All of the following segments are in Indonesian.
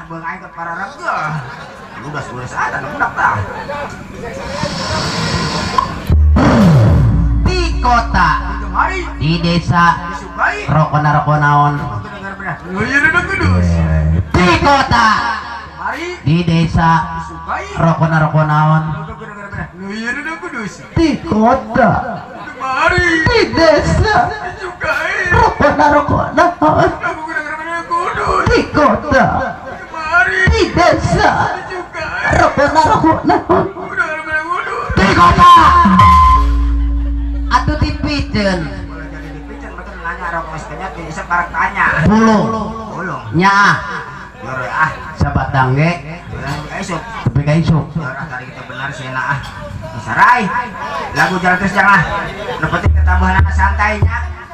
bengai ke para raga. Udah ada budak tah. Di kota, di desa, rokona-rokonaon. Di kota, di desa, rokona-rokonaon. Di kota, di desa, rokona-rokonaon. Di kota, di desa, rokona-rokonaon. Di kota. Atuh dipikeun. Bulung. Nyaah. Sabatang ge. Tapi ka isuk. Tadi kita benar sieuna ah. Sarai. Lagu jalan terus jangan. Nu penting ketambahan santainya.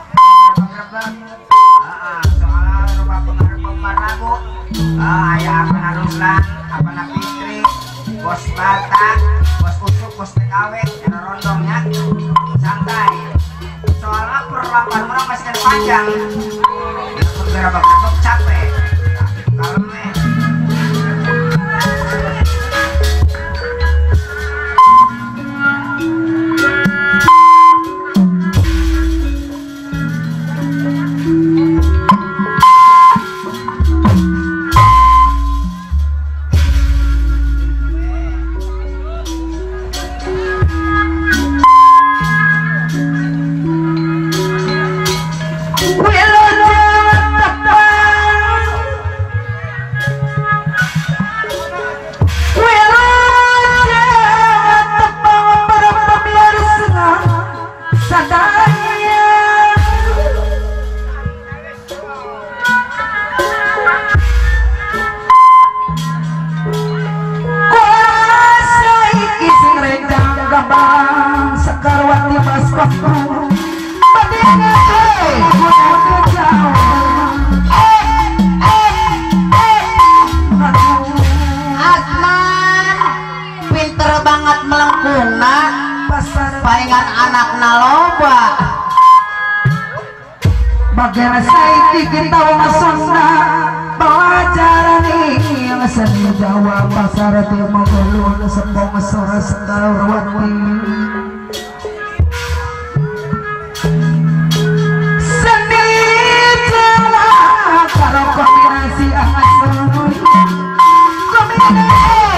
Soal rupa pengarep lagu. Aya Apana Ruslan, Apana Fitri, Bos Batak, Bos Usuk, Bos TKW, ada rondongnya. Santai. Soalnya perlakuan orang masih kan panjang. Berapa ketok capek. Kalem nih. Palingan anakna loba. Bagian saiki kita masonna bawa jarani yang seni Jawa pasar timur ulun sepong sore sekarwati. Seni Jawa kalau kombinasi angan seluruh kombinasi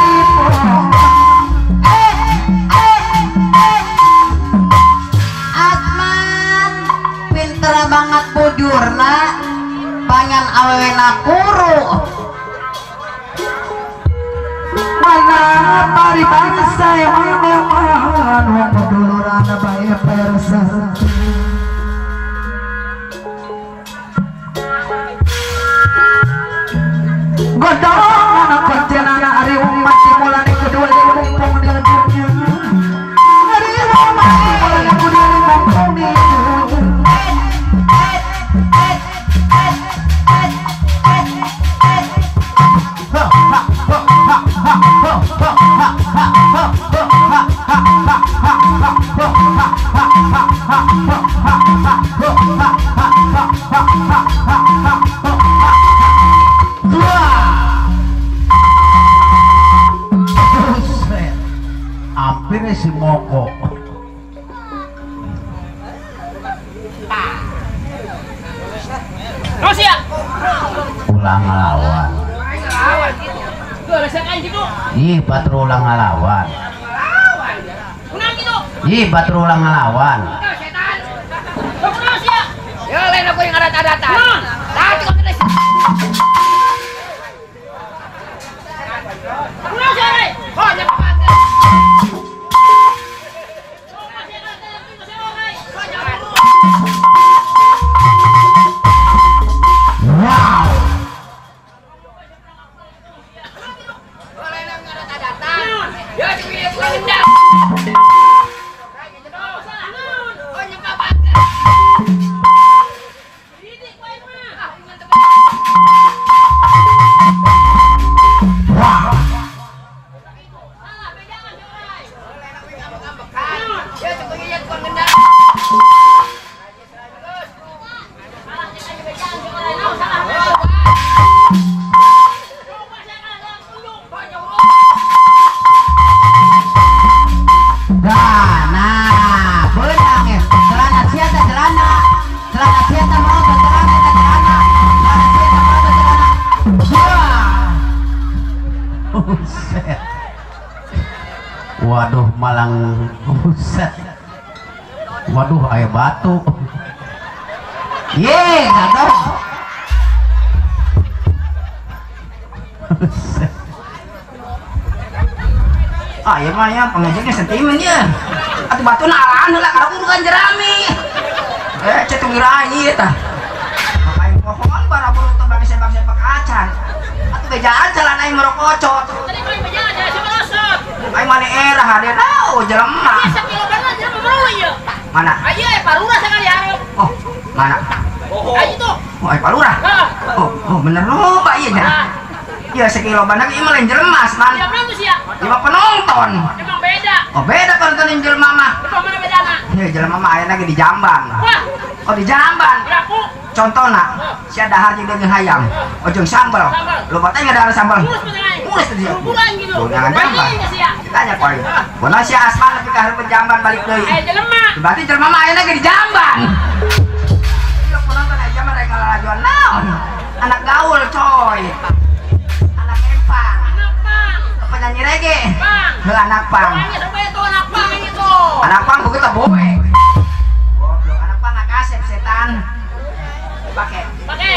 banget bujurna pengen awena kuru mana mari bangsa yang meneman wong duluran bae persa godong anak koncenana ari umat dimulai kedua mumpung di dunia ari umat dimulai kedua mumpung di hampir si moko Rusia ulang ngelawan ih batur ulang ngelawan ih batur ulang ngelawan ya lain aku yang adat-adatan tadi kok kena Waduh malang buset. Waduh aya batu. Ye, ngadong. Ah ya mah ya pengajarnya sentimen ya. Atuh batu na alaan heula karena urukan jerami. Cetung ngira tah. Makain pohon bara buru teh bagi sepak-sepak acan. Atuh bejaan jalan aing merokocot. Tadi kau bejaan aja sama rosot. Aing mane era hade nau jelema. Biasa kilo bener jelema baru ya. Mana? Ayo parura sekali hareup. Oh, mana? Ayo tuh. Oh, palura. Oh, bener loba ieu nya. Ya sekilo banyak ieu mah lain jelemas man. Dia berapa sih ya? Lima penonton. Emang beda. Oh, beda penonton jelema mah. Emang mana bedana? Ya jelema mah aya lagi di Jamban. Wah, Oh, di Jamban. beraku. Contohna, sia dahar jeung daging hayam, ojong sambal. Loba teh ngada sambal. Mulus bener. Mulus teh dia. Bulan gitu. Tuh, jangan Jamban. Ini sih ya. Tanya poe. Bona sia Asman nepi ka hareup Jamban balik deui. Ayo jelema. Berarti jelema mah aya lagi di Jamban. Iya, penonton aja mah rek ngalajuan naon. Anak gaul, coy. Anak empang. Anak pang. Penyanyi reggae. Pang. Heuh, anak pang. Orangnya sampai itu anak pang ini tuh. Anak pang begitu boe. Goblok, anak pang ngak kasep setan. Pakai. Pakai.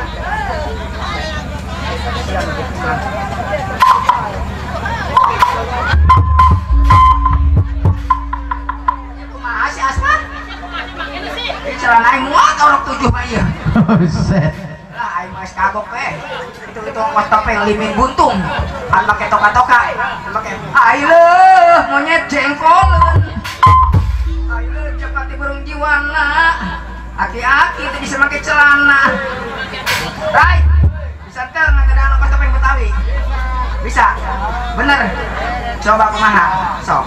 Kumaha si Asman? Ini sih. Celana aing muat orang 7 mah ieu. Buset. Lah aing mah kagok we. Itu ongkos topeng limin buntung. An make toka-toka. An make aileuh monyet jengkoleun. Aileuh cepati burung jiwana. Aki-aki teu bisa make celana. Rai. Bisa teu ngagadaan ongkos topeng Betawi? Bisa. Bener. Coba kumaha? Sok.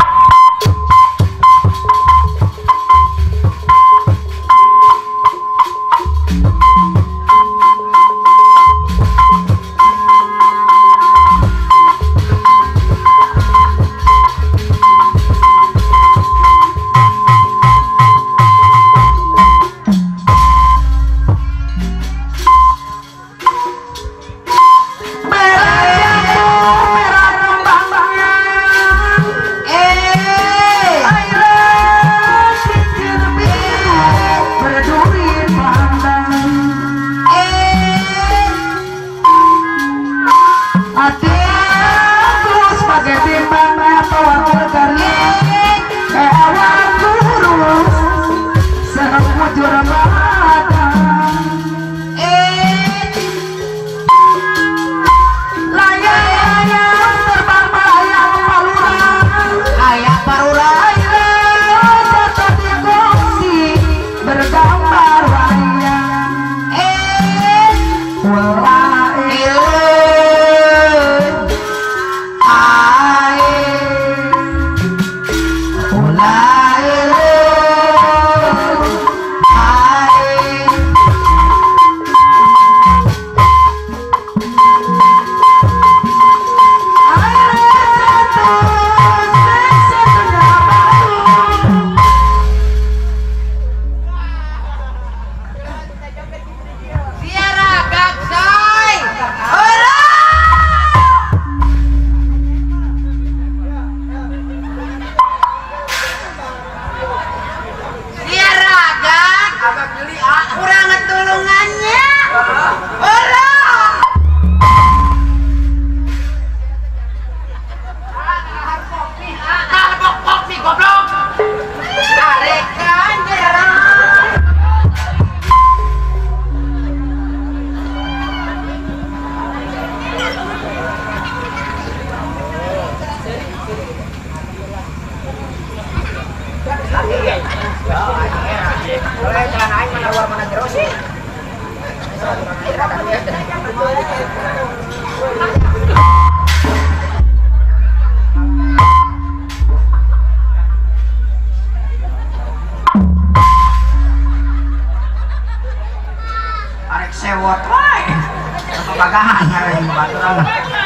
Arek sewot wae. Pagahan ngaran baturan.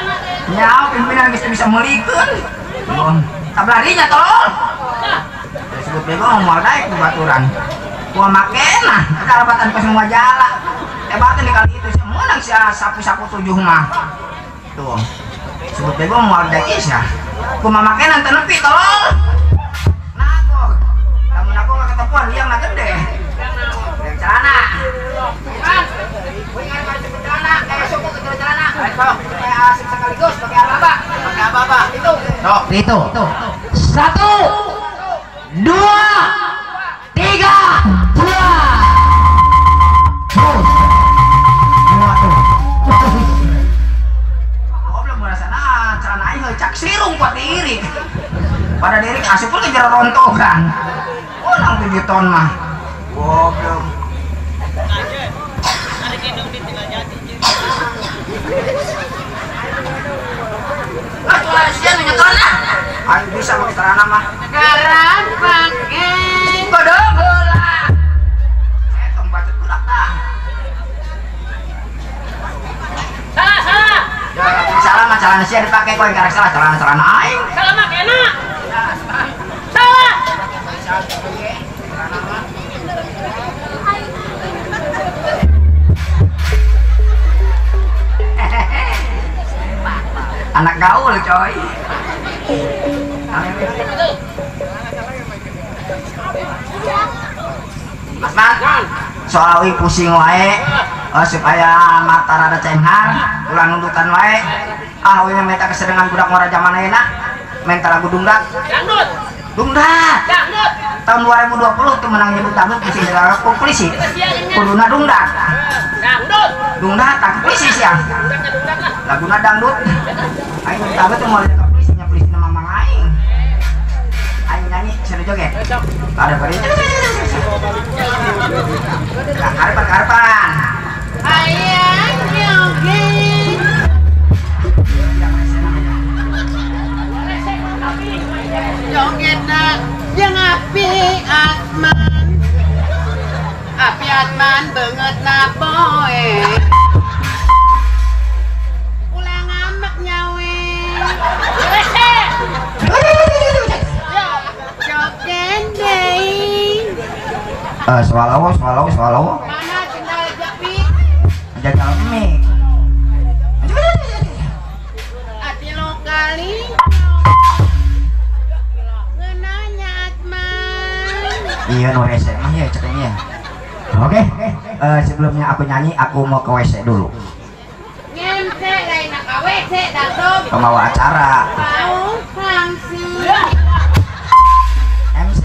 Nyao pimpinan geus bisa meulikeun. Tablarinya tolol. Disebut bego moal daek ku baturan. Gua makena kalabatan pas semua jala. Tebatan di kali itu semunang si sapu-sapu 7 mah. Tuh. sebut bego mau ada kisah kumaha make nanti nepi tolol nago namun aku gak ketepuan liang na gede liang celana kan ingat baju celana suku ke celana ayo asik sekaligus pakai apa itu Itu. 1, 2, 3, 2. belum merasa celana aing cak sirung kuat diirik pada diirik asup pun kejar rontokan ulang 7 ton mah goblok Asian nyetona ayo bisa pakai celana mah Sekarang pakai godong bola saya bacot budak dah salah. ya salah mah celana sia dipakai kok yang karek salah celana aing Salah mah kena. Salah. anak gaul coy Mas Man soal wi pusing wae supaya mata rada cenghar ulah nundutan wae wi meta kesedengan budak ngora zaman ayeuna menta lagu dungdak tahun 2020 tuh menang nyebut dangdut mesti dilarang polisi kuduna dungdak tak polisi sih laguna dangdut aing tahu tuh mau lihat polisinya polisi nama mamang aing nyanyi sana joget ada pada karpan Ayah joget. Joget nak yang api Atman banget nak boy ulang amak nyawe joget deh swallow mana cendal japi jagal mie hati lo kali ngenanya Atman iya no rese mah ya ceknya oke sebelumnya aku nyanyi aku mau ke WC dulu ngemse lain nak WC datang pembawa acara mau langsung MC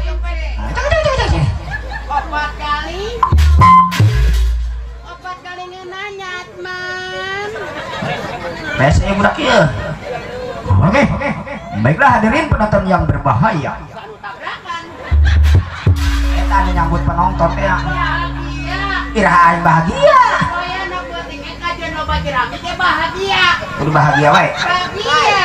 opat kali ngenanya Atman WC budak ya oke baiklah hadirin penonton yang berbahaya tabrakan kita ada nyambut penonton ya bahagia iraha aing bahagia saya nak buat ingin kajian lo bagi rame teh bahagia udah bahagia wae bahagia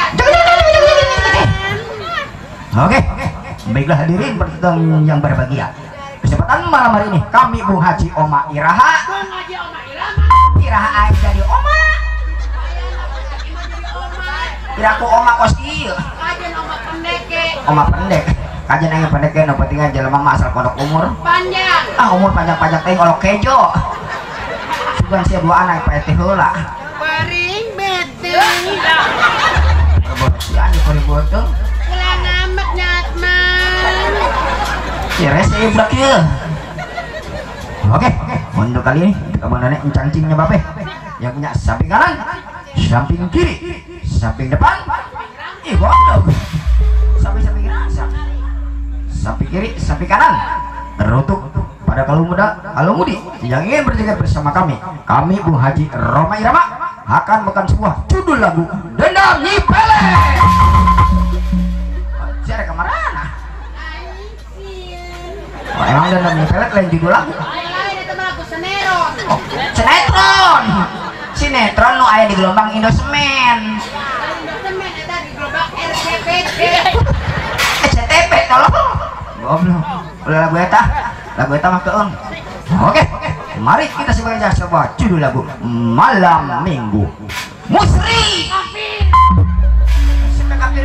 oke baiklah hadirin penonton yang berbahagia kesempatan malam hari ini kami Bung Haji Oma Iraha Bung Haji Oma Irama Iraha aing jadi Oma saya nak buat ingin jadi oma Iraku Oma kos ieu kajian oma pendeke Oma pendek kajian aing pendek nu pentingnya jelema mah asal pondok umur panjang umur panjang-panjang teh olok kejo sugan sia dua anak pae teh heula Paring bete berbot si anu berbot tuh ulang amat Atman si rese budak ieu oke untuk kali ini kemanane encang-cingnya bape yang punya samping kanan samping kiri samping depan ih bodoh samping kanan samping kiri samping kanan teruntuk pada kalau muda kalau mudi yang ingin berjoget bersama kami Bung Haji Roma Irama akan makan sebuah judul lagu Dendam Nyi Pele siapa kemana emang Dendam Nyi Pele lain judul lagu lain itu mah lagu seneron sinetron nu aya di gelombang Indosemen temen eta di gerobak RCPD SCTP tolong goblok udah lagu eta mah keung oke mari kita sebagai sebuah judul lagu Malam Minggu Musri sampai kafir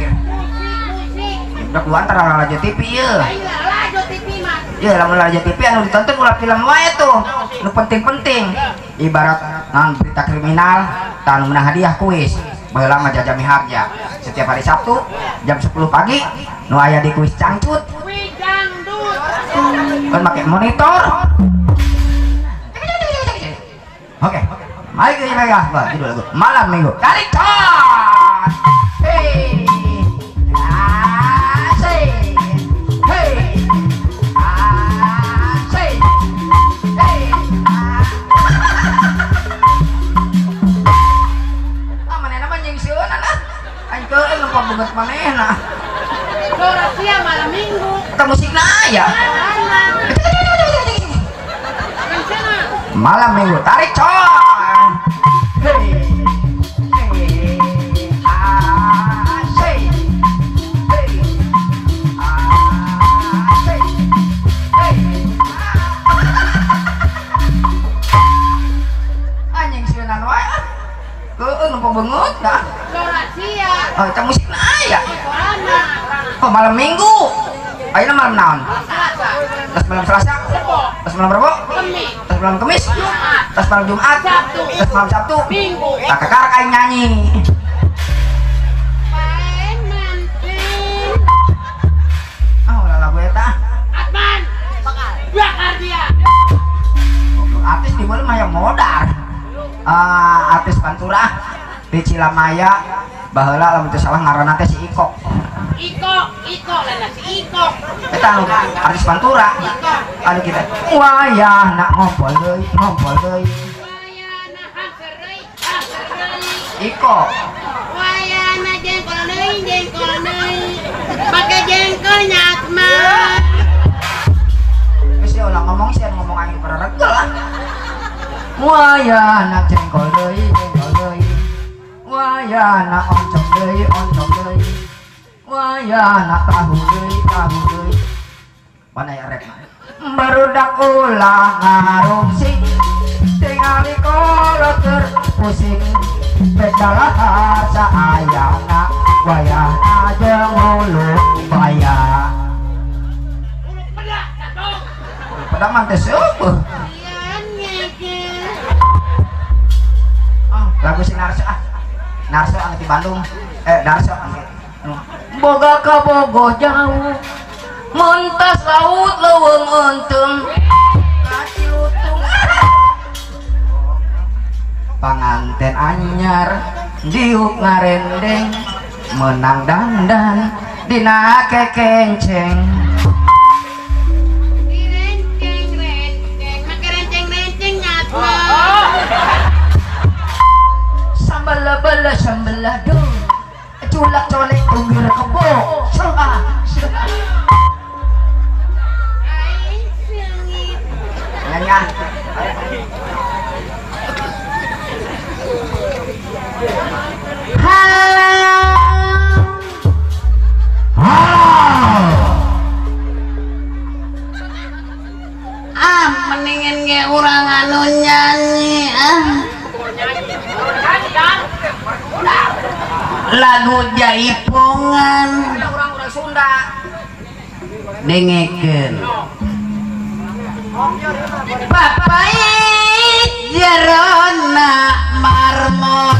musik udah keluar antara Raja TV ya lajo TV mah ya lamun Raja TV anu ditonton ulah film wae tuh nu penting-penting ibarat berita kriminal tanu menang hadiah kuis baheula mah jajami harja setiap hari Sabtu jam 10 pagi nu aya di kuis cangcut Wih dangdut. kan pakai monitor. Oke, mari kita pegang judul lagu malam minggu tarik cot. Hei, asik. Hei, asik. Hei, manehna mah jeung sieuna nah. Aing teu lempar banget manehna. Rahasia malam minggu. Kita musikna aya. Rencana. Malam minggu tarik cor. Hei, hei, asik. Hei, asik. Hei, anjing sieuna wae. Heueuh nu beungeut dah. Rahasia. Oh, kita musikna aya. Korana. Oh, malam minggu. Ayeuna malam naon? Selasa. Tas malam Selasa. Tas malam Rebo. Kemis. Tas malam Kamis. Jumat. Tas malam Jumat. Sabtu. Tas malam Sabtu. Minggu. Tak kekar aing nyanyi. Paen mantin. Ah, ulah lagu eta. Atman. Bakar dia. Artis di mana mah modar. Artis Pantura di Cilamaya baheula lamun teu salah ngaranna teh si Iko. Iko lah si Iko. Eta anu artis Pantura. Anu kita wayah nak ngompol deui. Wayana haserei. Iko. Wayana jengkol deui. Pakai jengkolnya Atman. Geus dia ulah ngomong sih ngomong aing pereregel lah. Wayah nak jengkol deui. Wayah nak oncom deui. Wayah nak tahu deui. Mana ya rek? Barudak ulah ngarungsing tingali kolot terpusing bedalah asa ayana wayahna jeung huluk baya. Urut pedak datong. Pada mah teh seueuh. Ian ngege. Lagu si Narso Narso anu di Bandung. Narso anu boga ka bogo jauh mentas laut leuweung eunteng kacilutung panganten anyar diuk ngarendeng menang dandan dina kekenceng Renceng. Make renceng Atman. sambala sambalado culak colek tunggir kebo Aing sengit. nyanyi Mendingan ge urang anu nyanyi lagu jaipongan orang-orang Sunda dengekeun papait jerona marmot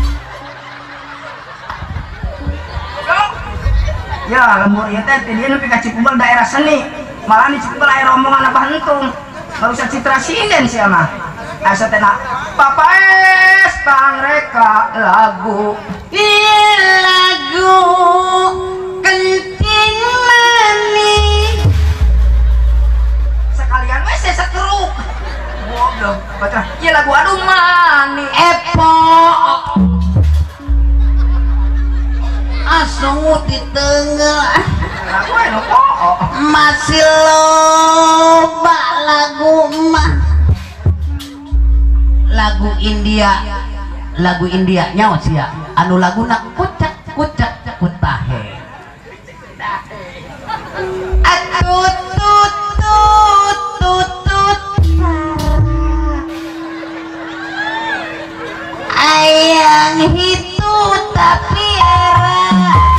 ya lembur ieu teh dia nepi ka Cikumbel daerah seni malah di Cikumbel aya rombongan apa hentung nggak usah citra sinden sih mah asa teh papais pangreka lagu lagu kenting manis sekalian wes sekeruk goblok baca ieu lagu aduh mani epo asungut di tengah lagu anu poo masih loba lagu mah lagu India nyawa sia anu laguna kucak kutahe atut tut tut tut tut ayang hitu tapi era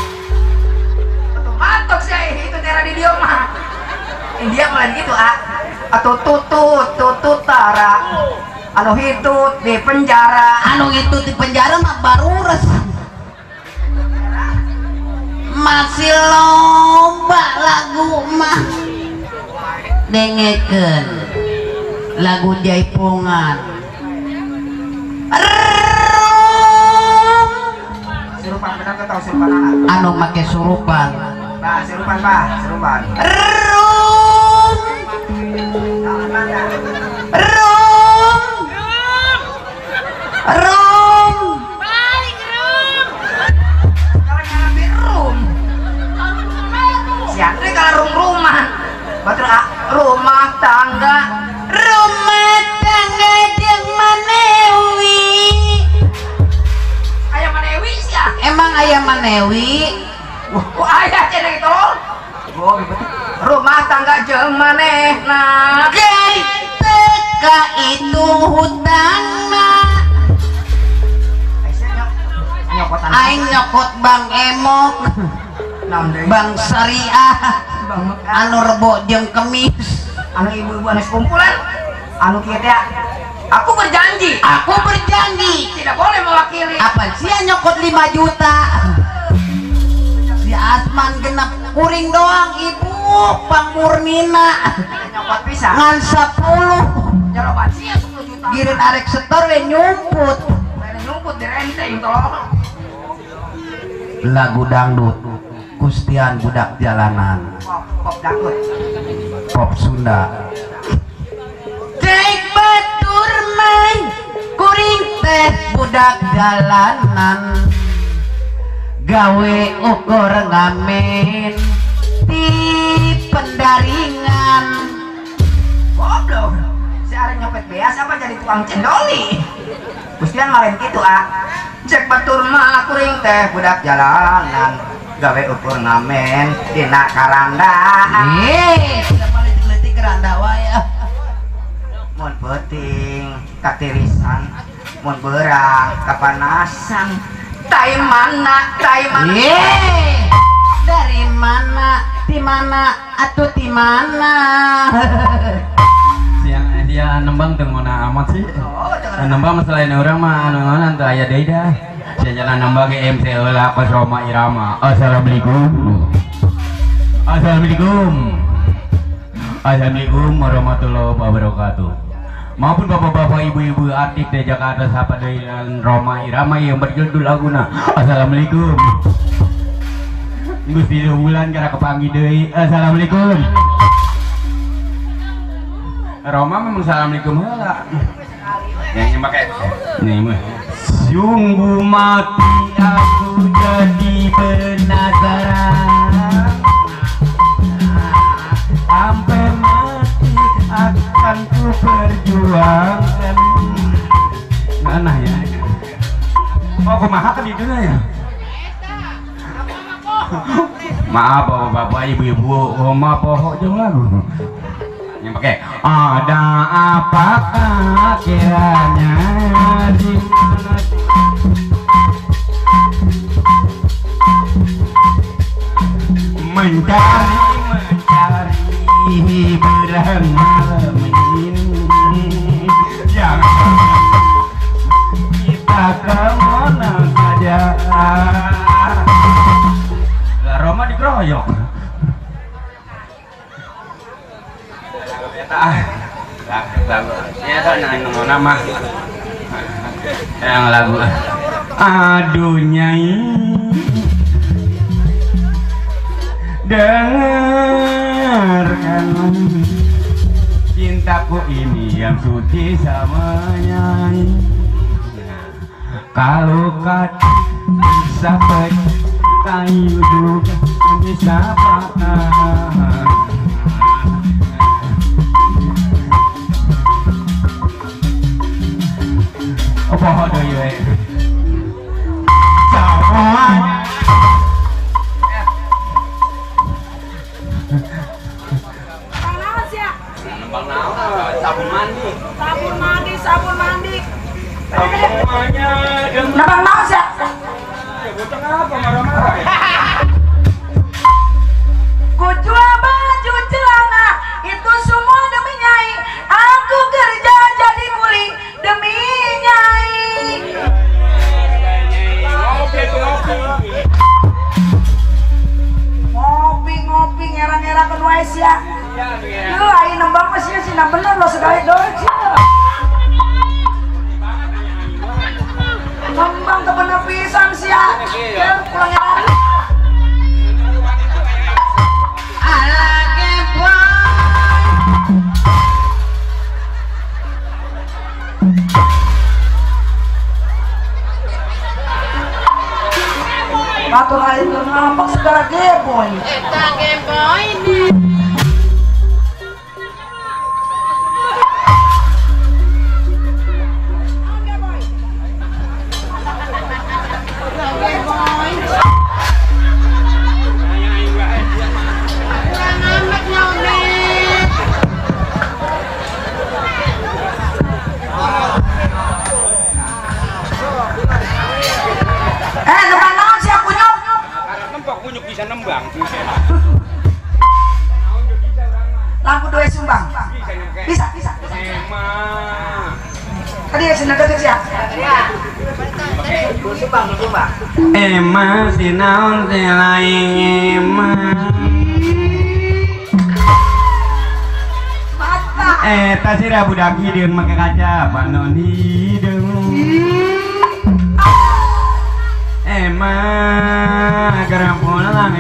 matok sih itu daerah di dia mah India malah gitu atau tutut tara anu hitut di penjara anu itu di penjara mah baru res masih loba lagu mah dengekeun lagu jaipungan Surupan benar ke tahu surupan anak? anu make surupan Bah, surupan bah, surupan. rum Tangan mana? rum rum Kalau nyampe rum. Si Andre kalau rum-ruman. Batur rumah tangga. rumah tangga jeung manewi Ayah manewi sih ya. emang aya manewi Ayah cenah gitu. Oh, betul. Rumah tangga jeung manehna. Gai teka itu hutangna Nyokotan. aing nyokot Bang Emok Naon deui? Bang Syariah Bang anu rebo jeung kemis anu ibu-ibu anu kumpulan. Anu kieu teh. Aku berjanji aku berjanji tidak boleh mewakili. apa sih nyokot 5 juta si Asman genap kuring doang ibu pamurnina Nyokot pisan. ngan 10 Jaroban sih 10 juta. girin arek setor we nyumput Mana nyumput di renteng tolong. lagu dangdut Kustian budak jalanan Pop dangdut. pop Sunda cek batur main kuring teh budak jalanan gawe ukur ngamen di pendaringan Goblok. Si Ari nyopet beas apa jadi tukang cendoli? Gustian ngalahin gitu Cek batur mah kuring teh budak jalanan gawe ukur ngamen dina karandaan. tidak boleh diletik keranda waya Mun penting katirisan, mun beurang kapanasan. Tai mana? dari mana di mana atuh di mana dia nembang teu ngona amat sih. Oh, jangan. Nembang selain orang mah anu ngonan teu aya deui dah. Sia jalan nembang ge MC heula pas Roma Irama. Assalamualaikum. Assalamualaikum. Assalamualaikum warahmatullahi wabarakatuh. Maupun bapak-bapak ibu-ibu artis di Jakarta sapa deui Roma Irama yang berjudul laguna Assalamualaikum. Gusti bulan karena kepanggih deui. Assalamualaikum. Roma memang assalamualaikum heula. Yang pakai nih mah. Sungguh mati aku jadi penasaran. Sampai mati akan ku perjuangkan. Nah ya. Oh, kumaha kan itu ya? Maaf bapak-bapak ibu-ibu, maaf pohon jeung lagu. Yang pakai ada apakah kiranya di mana mencari hiburan malam ini jangan kita kemana saja. Roma dikeroyok. Ya kan nama yang lagu aduh nyai dengarkan cintaku ini yang suci sama nyai kalau kata sampai kayu juga bisa patah. Apa ada ya? Semuanya. Bang naon sih ya? Bang naon? Sabun mandi. Sabun mandi, sabun mandi. Semuanya. Nah bang naon sih ya? Bocah apa marah-marah? Ku jual baju celana, itu semua demi nyai. Aku kerja jadi kuli demi nyai. sih sih nah bener lo segala doang sih. Ngembang ke bener pisan sih ya. Pulang ya. Batur air ngambek segala geboy. Eta geboy nih. Lampu dua sumbang. Bisa. Tadi ya sini dekat siap. Sumbang. Emang sinaon selain emang. Mata. Tasira budak hideung make kaca panon hideung. Emang gara pulang.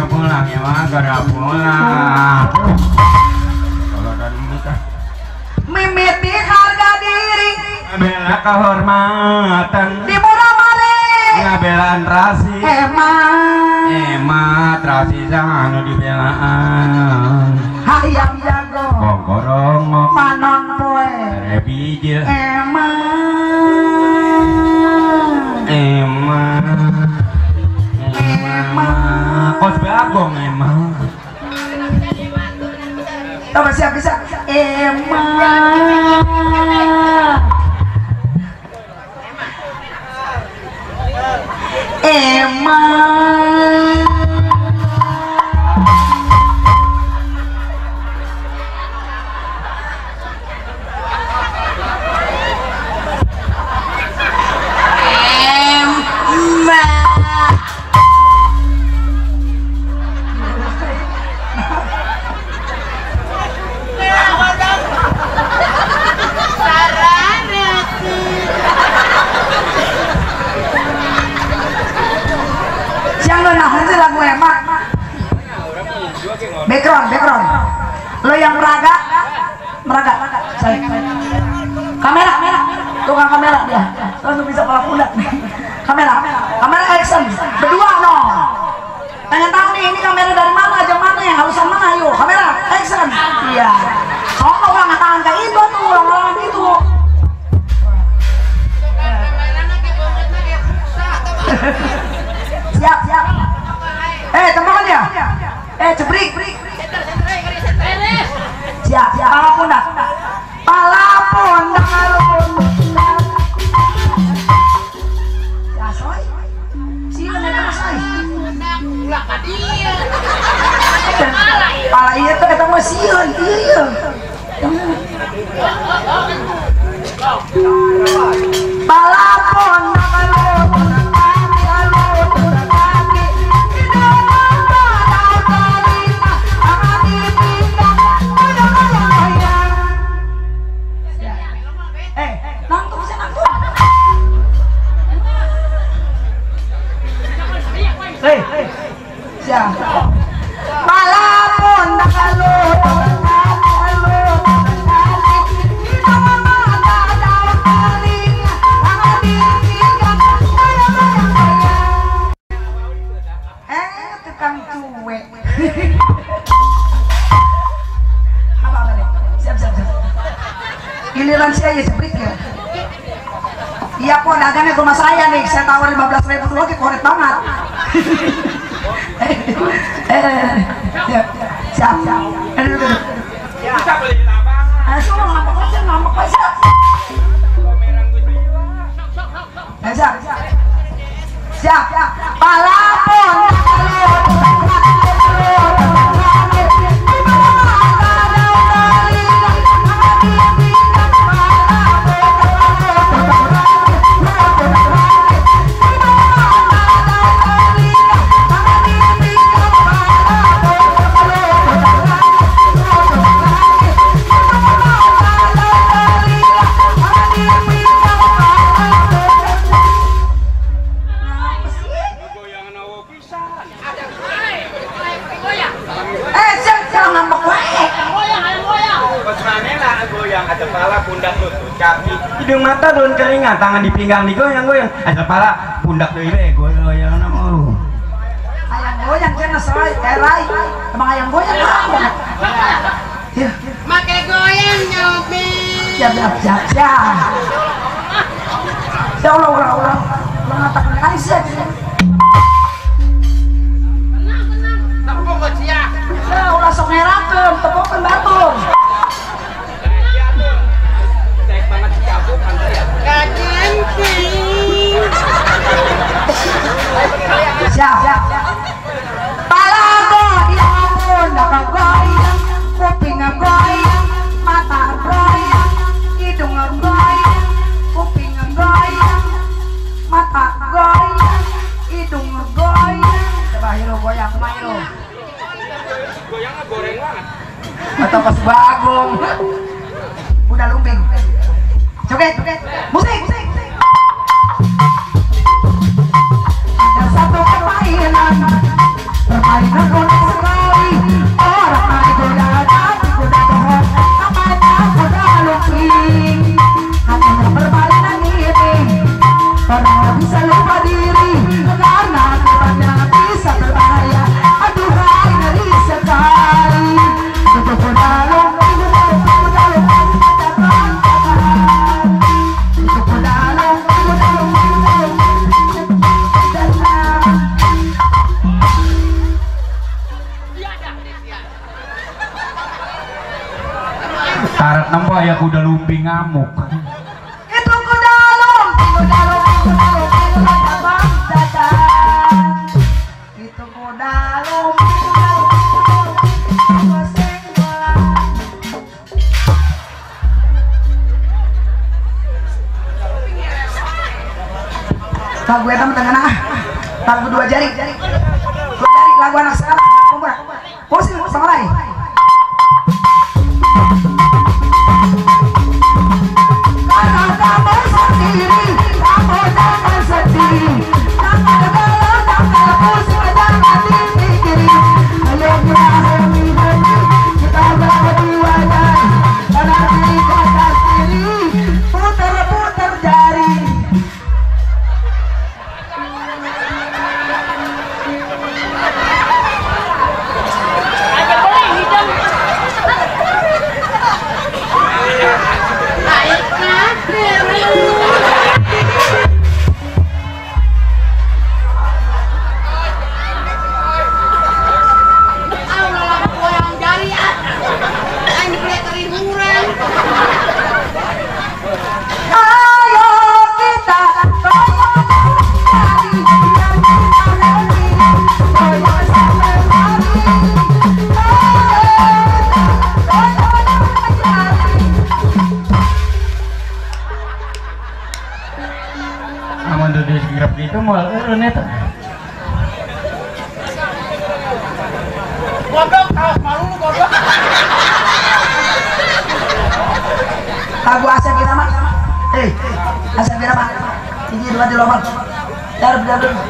Kalau dan nikah Mimiti harga diri. bela kehormatan Di murah mare. ngabelaan rasi emat rasi sanu dibelaan Hayam jago. kongkorongok Panon poe. rebijil Emang. kos bagong emang Coba siap bisa. Emang. Background. Lo yang meraga. Saya. Kamera. Tukang kamera dia. Langsung bisa pala pundak nih. Kamera action. Berdua no. Pengen tahu nih ini kamera dari mana, jam mana, halusan mana, yuk. Kamera action. Iya. Soalnya orang tangan kayak itu tuh, orang itu. Siap. Teman ya. Jebrik. Siap. Pala pundak. Ya soy. Sieun eta soy. Ulah ka dieu. Pala ieu teh eta mah sieun, ieu. Pala pundak siap. Palapon nakalo. Tukang cuek. Apa balik? Siap. Giliran saya ya jebrik ya. Iya po, dagangnya rumah saya nih. Saya tawar 15.000 dulu, koret banget. Siap. Bisa beli lapangan. Ngambek aja. Siap. Palapon. goyang, tangan di pinggang digoyang-goyang. Asal pala pundak deui we goyang nama lu. Ayam goyang cenah serai, rai. Emang ayam goyang apa? Ya, Make goyang nyobi. siap. Ya Allah. Mengatakan Aisyah. Tepung kok sia. Ya ulah sok ngerakeun, tepokeun batur. Kajenting. Siap. Palago yang ampun, dakal goyang, kuping goyang, mata goyang, hidung goyang, kuping goyang, mata goyang, hidung goyang. Coba Hiro goyang, sama Hiro. Goyangnya goreng banget. Atau pas bagong. Udah lumping. Joget. Musik. Ada satu permainan unik sekali. Orang naik kuda bohong, namanya kuda lumping. Hanya permainan ini orang nggak bisa lupa diri karena akibatnya bisa berbahaya. Aduhai ngeri sekali. Itu kuda lumping. Tarik nempo ya kuda lumping ngamuk. Itu kuda lumping itu kuda lagu eta mah tengah lagu dua jari lagu anak sekarang posisi sama lain. Kamu sendiri, kamu jangan sedih. Jangan galau, jangan pusing, jangan dipikirin. Ayo kita happy, kita berdua dan nanti kita sendiri. Putar jari. Itu mal neta. Godok kaos malu lu godok. Lagu Asep kita mah. Asep kita mah. Ini dua di lomba. Dar.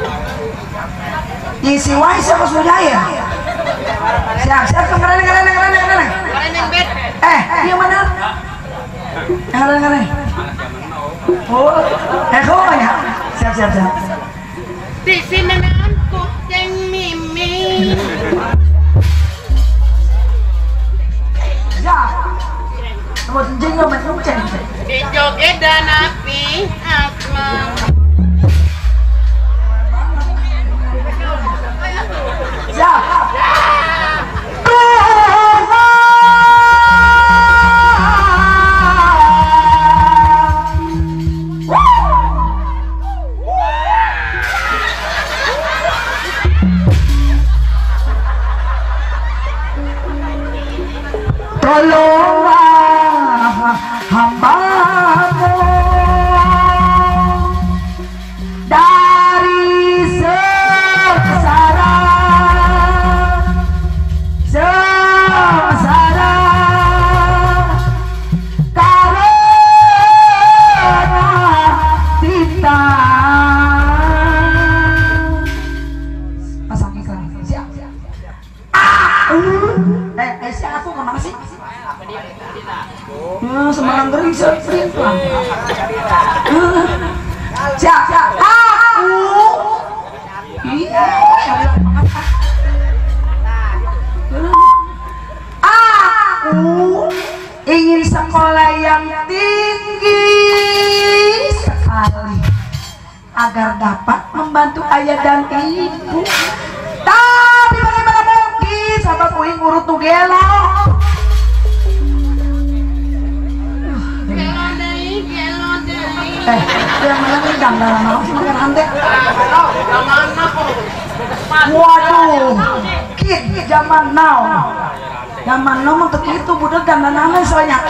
Isi wae siapa sudah ya? Siap keren. Keren yang bed. Iya mana? Keren. Oh, kok banyak? Siap. Di sini aku yang mimi. Ya. Mau jenjang nggak main kucing? Di joget dan api asma. Siap. Tolonglah hamba-Mu dari sengsara karena cinta. Pasang iklan. Siap. Siap aku kemana sih? Semarang kering, agar dapat membantu ayah dan ibu. Tapi bagaimana mungkin sama kuing urut tuh gelo. Yang mana nih dandanan apa sih makan hante? Waduh, kid zaman now. Zaman now mah begitu budak dandanannya soalnya.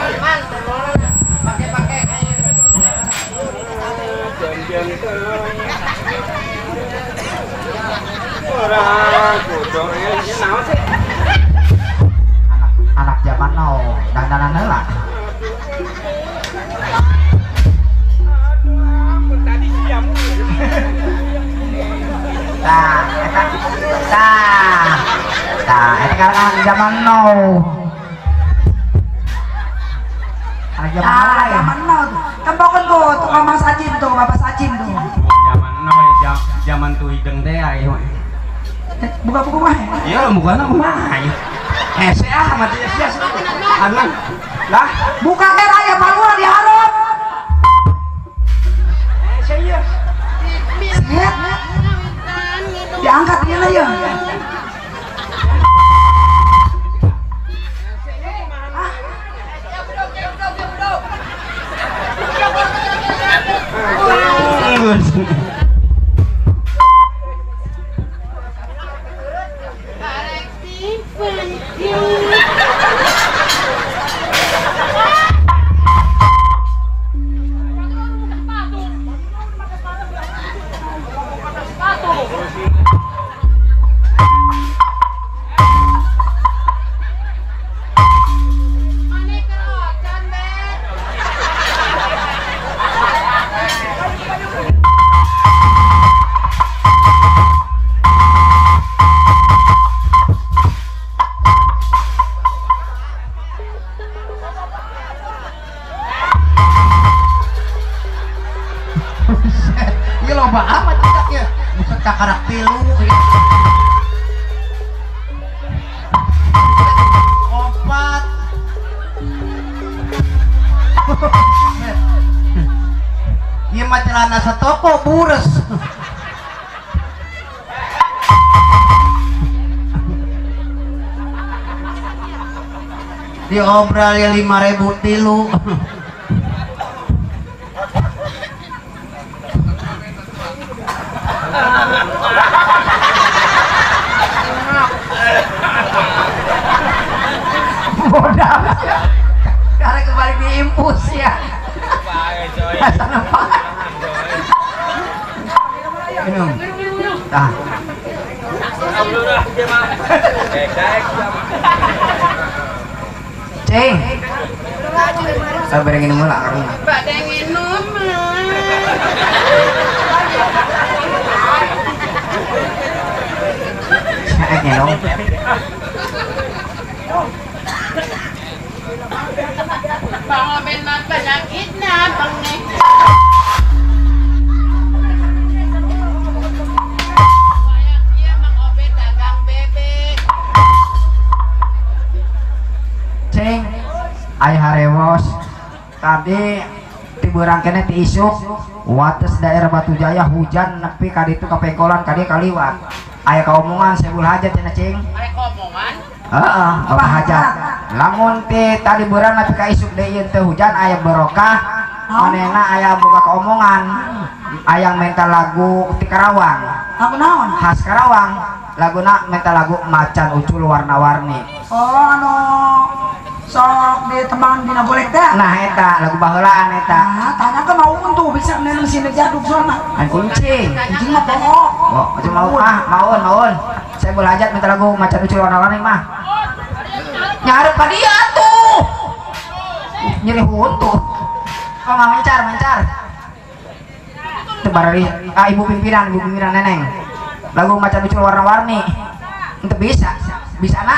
Anak zaman now dandanannya lah. Eta kan zaman now. Zaman now tuh. Tempokan tuh tukang Mas Acim tuh, Bapak Acim tuh. Zaman now ya zaman tuh hideng teh ayo. Buka buku mah. Iya, bukan aku mah. Saya mati sia. Anak. Lah, Buka era ya maluan diharap. saya. Set. Diangkat dia lah ya. Iya loba amat tidak ya. Bukan cakarak tilu. Opat. Iya mah celana setoko bures. Diobral ya 5.000 tilu. Bodoh. Karena kembali diimpus ya. Sana Pak. Minum. Tah. Cing. Sabar ngene mula karena. Badai minum. Oke dong. Bang Oben mah penyakitnya bang nih. Kayak dia Bang Oben dagang bebek. Cing. Aya harewos. Tadi tibeurang kene ti isuk. Wates daerah Batu Jaya hujan nepi ka ditu kapengkolan ka dieu kaliwat. Aya kaomongan sebul hajat cenah cing. Mereka omongan. Heeh, bapak hajat. Lamun ti tadi beurang nepi ka isuk deui teu hujan aya barokah. Manehna aya boga kaomongan. Aya minta lagu ti Karawang. Aku naon? Khas Karawang. Laguna minta lagu Macan Ucul warna-warni. Oh anu sok di tembang dina golek teh. Nah eta lagu baheulaan eta. Nah, tanya ke mau tuh bisa nenem sini jaduk soalna. An kuncing. Anjing mah bohong. Oh, macam mau maun. Saya boleh hajat minta lagu Macan Ucul warna-warni mah. Nyarep ka dia tuh. Nyeri huntu. Oh, nggak mencar. Tebarari, ibu pimpinan neneng. Lagu Macan Ucul warna-warni. Untuk bisa nak.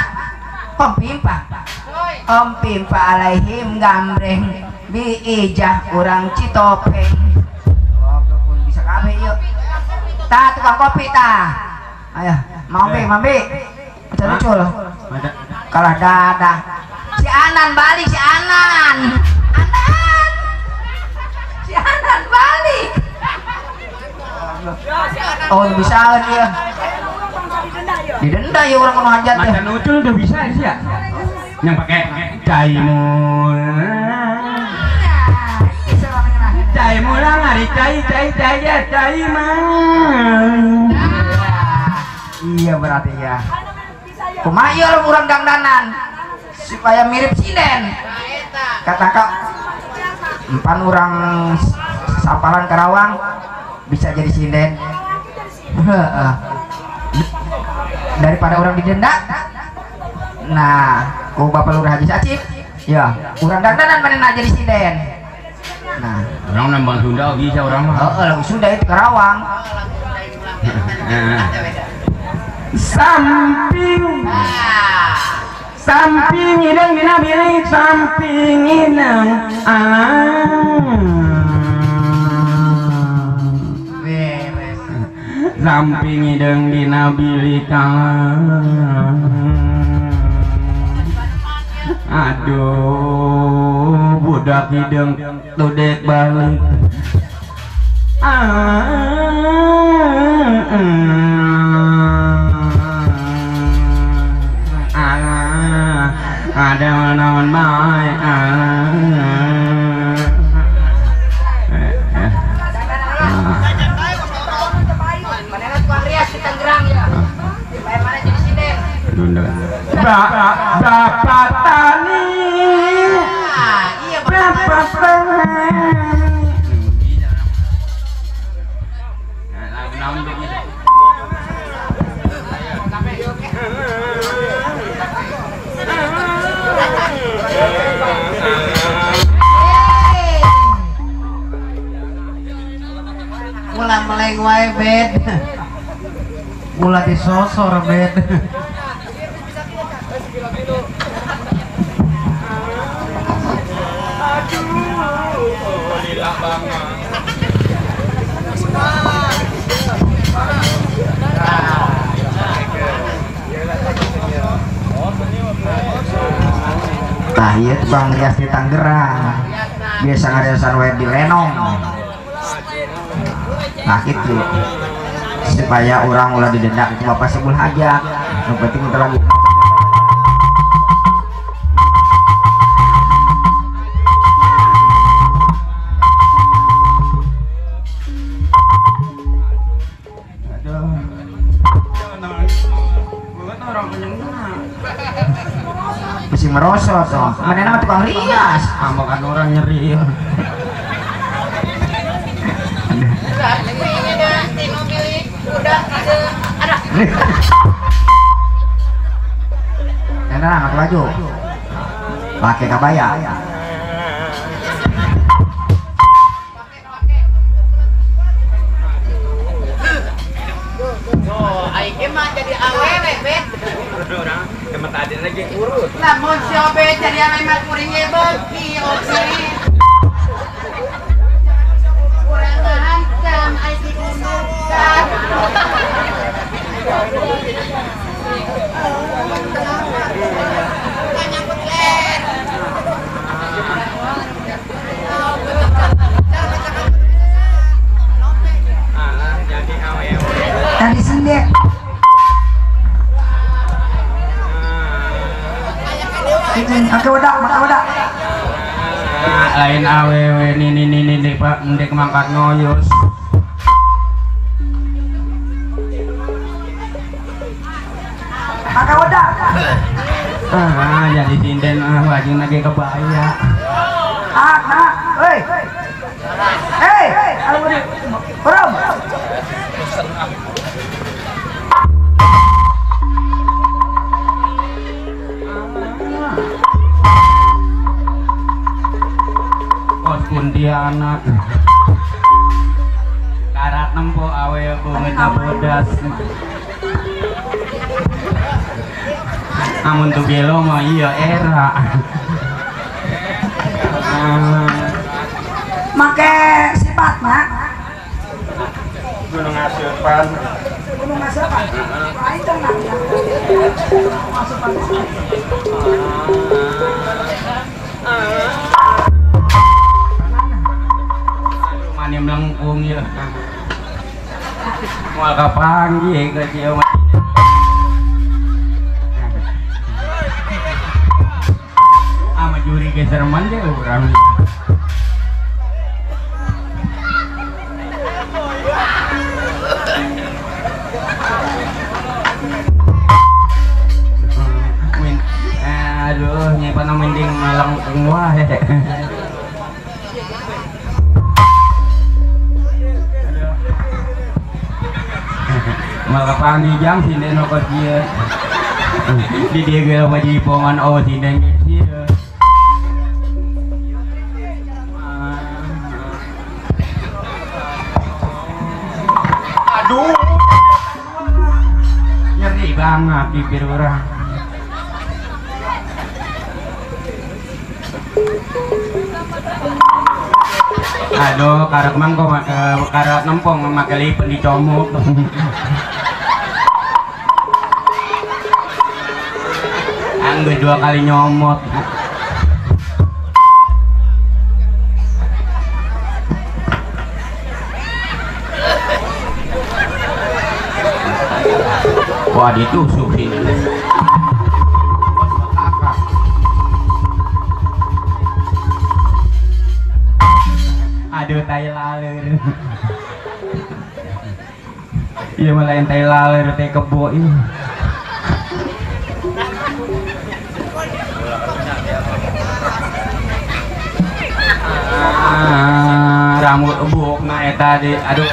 Om pimpa alaihim gambreng biijah urang citopeng. Oh, pun bisa kabeh yuk. Tah tukang kopi tah. Ayo, mambe. Macan Ucul. Kalah dadah. Si Anan balik si Anan. Si Anan balik. Oh bisa dia. Didenda ya orang mau hajat ya. Macan ucul udah bisa sih ya. Yang pakai caimul. Caimulang hari cai ya caimang. Iya berarti ya. Kumayor orang dangdanan supaya mirip sinden. Kata kak, empan orang sampalan Karawang bisa jadi sinden. Daripada orang didenda. Nah, ku bapak lurah Haji Sacip, ya, orang dangdanan mana jadi sinden. Nah, Orang nambang Sunda bisa orang mah. lagu Sunda itu Karawang. Samping hidung dina bilik samping hidung samping hidung dina bilik aduh budak hidung tudek balik ada menawan baik berapa tani berapa Mula meleng wae bed. Mula disosor bed. Nah iya tuh Bang Rias di Tangerang biasa ngadasan wae di Lenong. Nah itu supaya orang ulah didenda ke bapak sebul hajat. Yang penting kita lagi mesti merosot dong. Mana nama tukang rias? makan orang nyeri Enak anak baju pakai kabaya. Jadi awewe bet. orang teman tadi lagi urut Namun si obe jadi awewe kuringnya beki oke. Kurang hancam aiki gundukan. Menyambut ler. jadi awewe Tadi sendek. Pakai wadah. lain awewe ini pak ndek mangkat ngoyos Pakai wadah. jadi sinden lagi lagi kebaya Bro. Kos Kuntilanak karat nempo awe bunga bodas amun tuh gelo mah iya era Make sifat mak. gunung asupan Gunung Asapan. Lain dong nak. Asupan. mani melengkung ya Mau kapanggih ke Cio ama juri geser manja orang aduh nyimpan mending malang wah malah pang di jam sini no kau dia di dia gak mau jadi pongan oh sini dia aduh nyeri banget bibir orang aduh karak mangko karak nempong makai lipen dicomot anggur 2 kali nyomot wah ditusuk sini aduh tai laler iya malah yang tai laler tai kebo ini rambut ebuk nah eta di aduh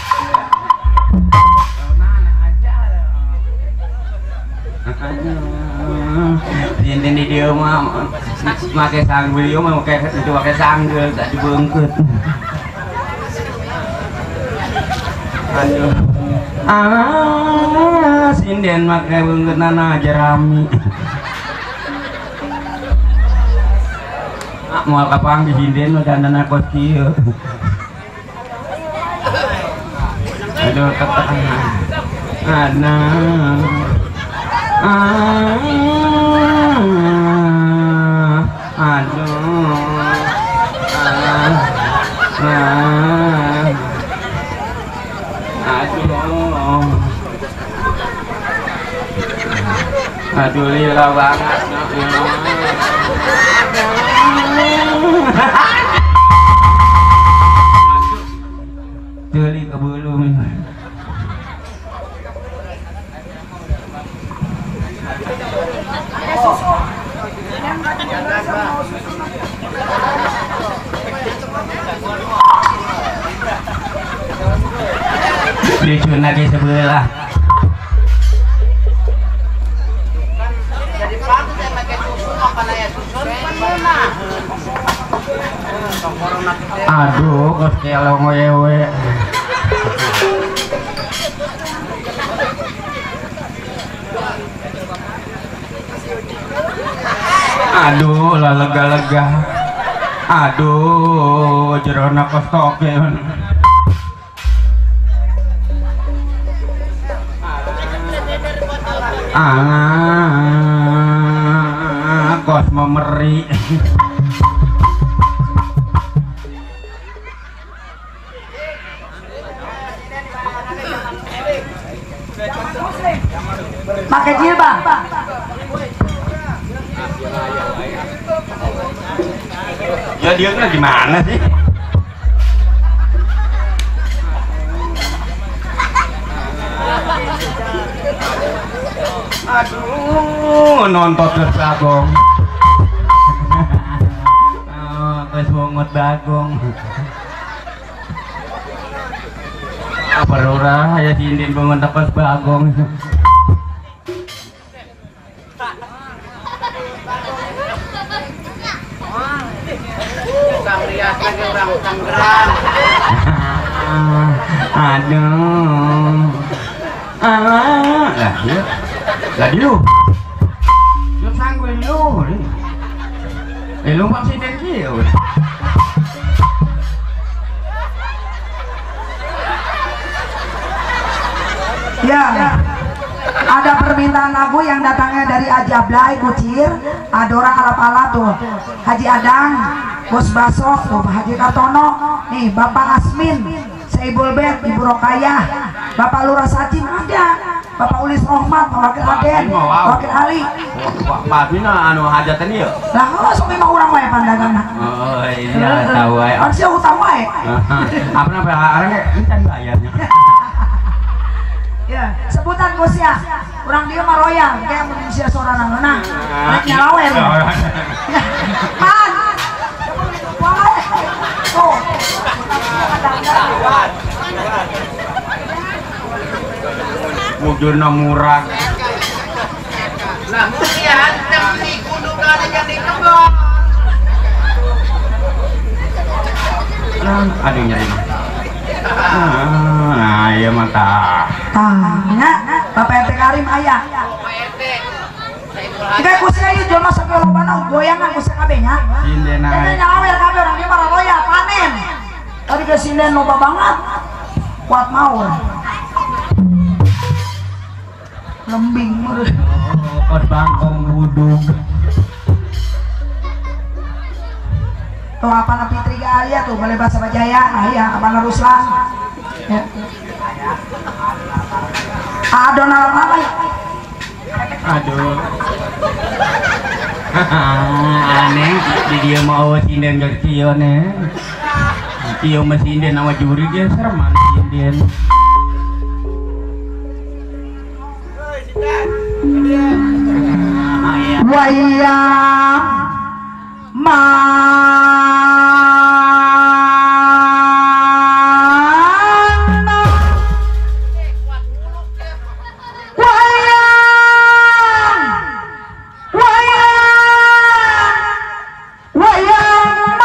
ini di dia mah pakai sanggul dia mah pakai sanggul tak dibungkut aduh sinden pakai bungkut nana jerami mau kapang di sinden udah nana kecil aduh ketekan anak aduh lila banget jeli ke belum dicun lagi sebelah aduh kos kelo ngoyewe aduh lah lega-lega aduh jerona kos toke kos memeri pakai jilbab ya dia kan gimana sih aduh nonton terus bagong terus bungut bagong apa rura ya sindin bungut terus bagong aduh lah ya lah di lu lu sanggul lu lu maksud dia ya ada permintaan lagu yang datangnya dari Haji Ablay Kucir ada orang alap-alap tuh Haji Adang Bos Baso tuh Haji Kartono nih Bapak Asmin Seibul Bet Ibu Rokayah Bapak Lurah Sajim ada, Bapak Ulis Rohmat, Wakil Aden, Wakil Ali. Pak Bina anu hajatan ieu. Lah kalau sok memang urang wae pandanganna. Oh iya tahu wae. Anu sia utang wae. Apa napa arang encan bayarnya. Ya, sebutan Gosia. Urang dia mah royal, kayak mun sia soranana. Nah, rek nyalawer. Man. Tuh. Mujurna murah. Lah mulia hantem di kudu kada jadi kebon. Aduh nyari. Nah, iya mata. Tanya, Bapak RT Karim ayah. Jika kusnya ieu jelema sakit lobana goyangan kusnya kabeh nya. Sinden Eta ae. nyawel kabeh urang dia mah royal panen. Tadi ke sinden loba banget. Kuat maur. Lembing meureun. Kod bangkong wudug. Tuh apana Fitri Alia tuh boleh bahasa Bajaya, ayah apana Ruslan. Ya. Donald apa ya? Aduh. Aneh, di dia mau sinden ke kieu ne. Kieu mah sinden nama juri dia serman sinden. Wayang mana wayang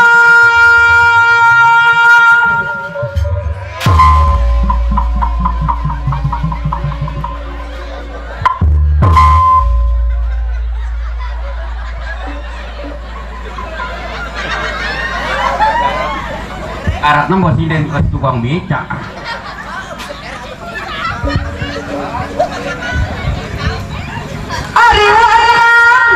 Aratna bos sinden ke tukang beca. Ari wayang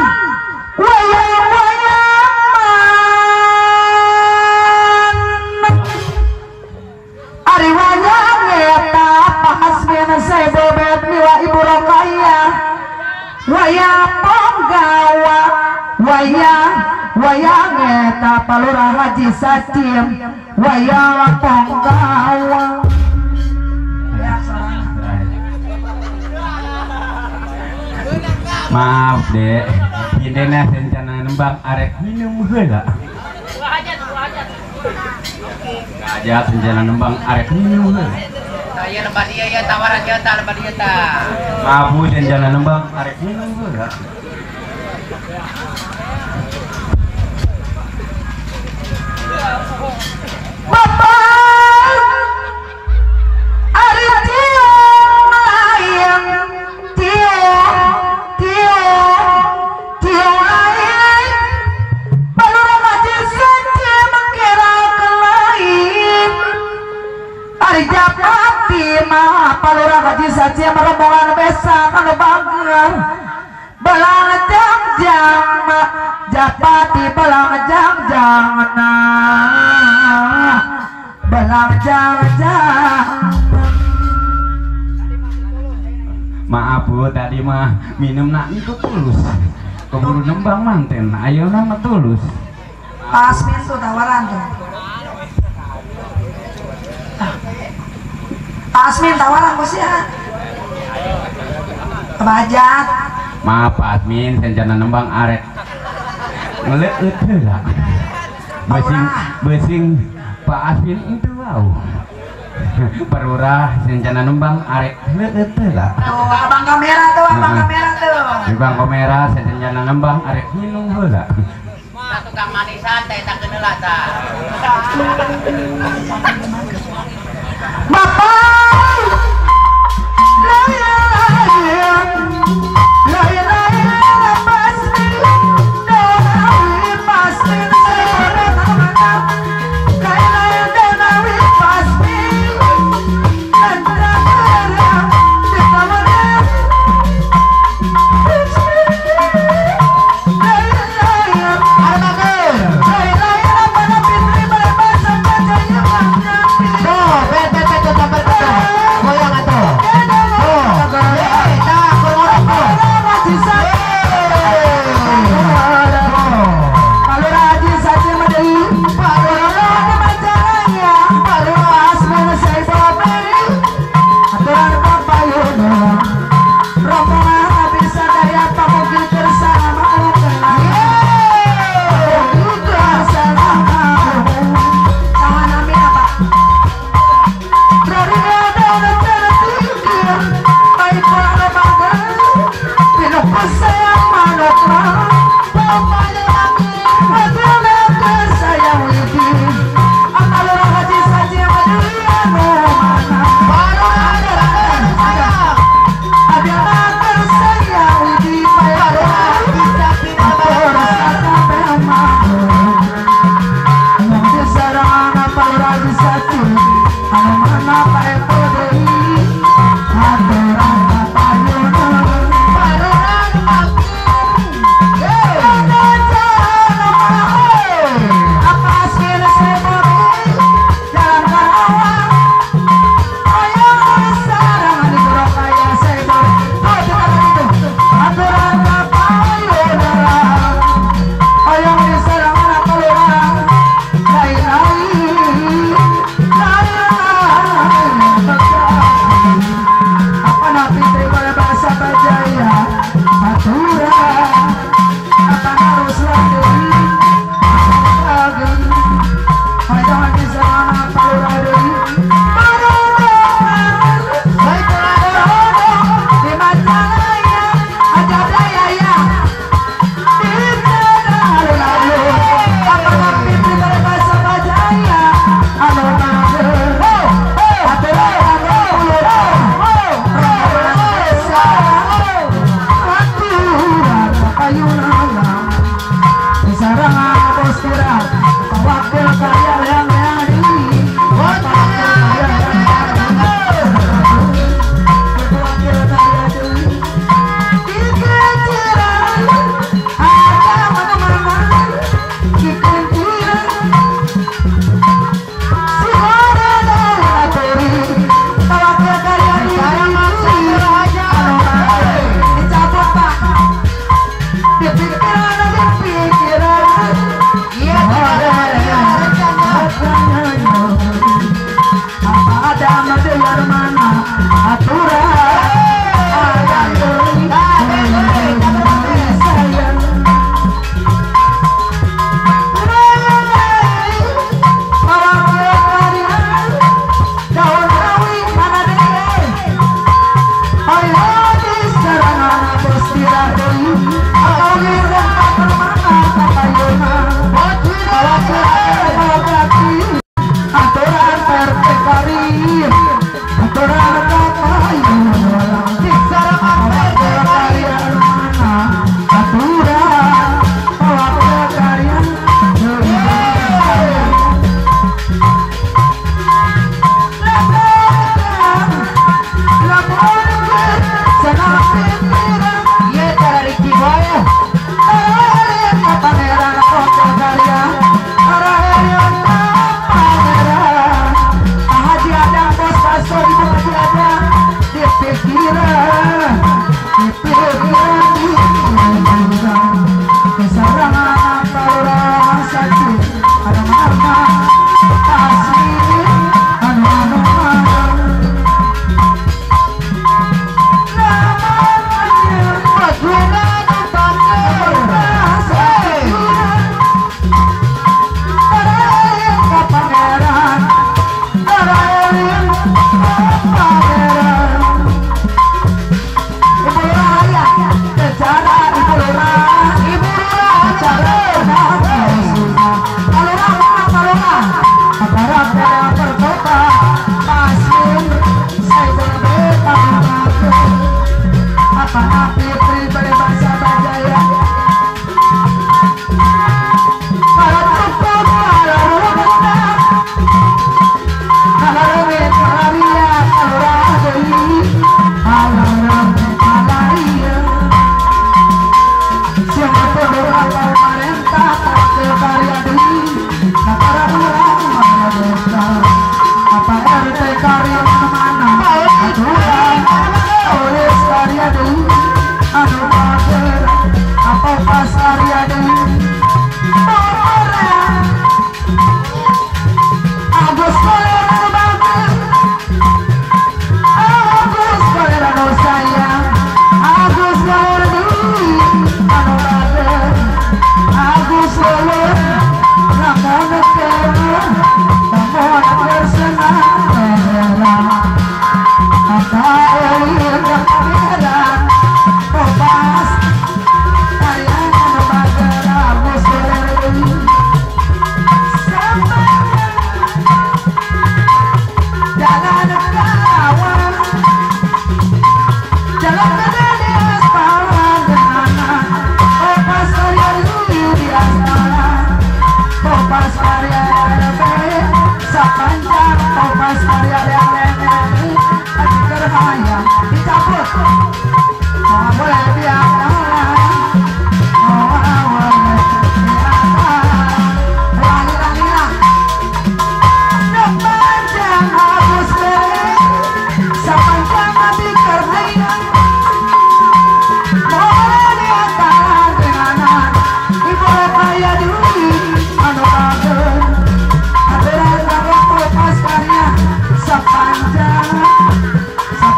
Ari wayang eta pahasmina saya bebet mila ibu Rokaya wayang penggawa wayang eta Palurah Haji Sadim wayang penggawa. Maaf dek, sidena rencana nembang arek minum heula. Ngajak rencana nembang arek minum heula. Saya lebat dia ya tawaran jata lebat dia ta. Maaf bu, rencana nembang arek minum heula. Ari tiung layang tiung lain Palurah Haji Sadim mengira ke lain Ari Japati mah Palurah Haji Sadim rombongan besan anu bager belang jang Japati belang jang belang jang Maaf bu, tadi mah minum nak itu tulus. Keburu nembang manten, ayo nama tulus. Asmin tuh tawaran tuh. Asmin tawaran bos ya. Kebajat. Maaf Pak Admin, rencana nembang arek ngeleut heula. Besing Pak Admin itu wow. Palurah rencana nembang arek ngeleut heula. Tuh abang kamera tuh, abang kamera tuh. Di bang kamera rencana nembang arek minum heula. Mah tukang manisan teh tak kenela ta. Bapak Tuh, bet, goyang atuh.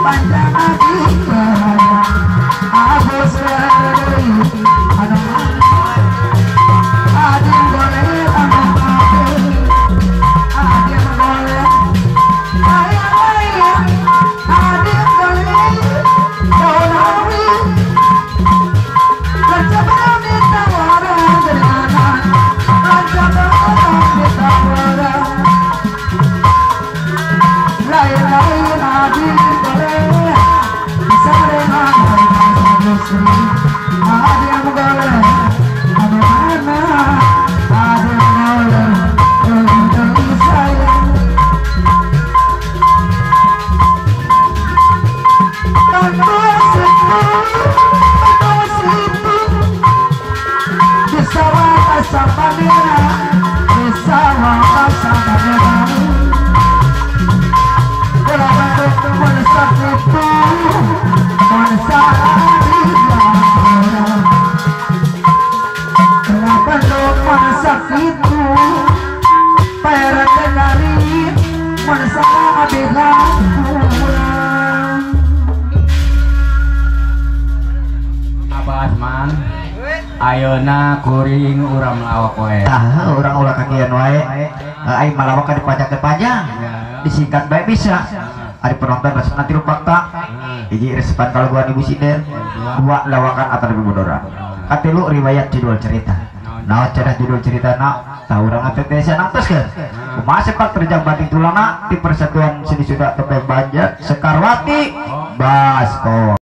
panjang adi aku sering anu adi boleh anu adi boleh ayah adi boleh dawi lancaran ditawaran dengan lancaran ditawaran lain-lain adi boleh bisa dengan adi yang boleh adi mana adi boleh untuk sayang Asman ayeuna kuring urang lawak wae tah urang ulah kakian wae ai malawak ka dipajak-pajak disingkat bae bisa ari penonton resepna tilu fakta hiji resepan kalau gua ibu sinden dua lawakan atau lebih bodoran katilu riwayat judul cerita naon cenah judul ceritana tah urang teh nangtoskeun kumaha sepak terjang batik tulangna di Persatuan Seni Sunda Topeng Banjar Sekarwati Baskor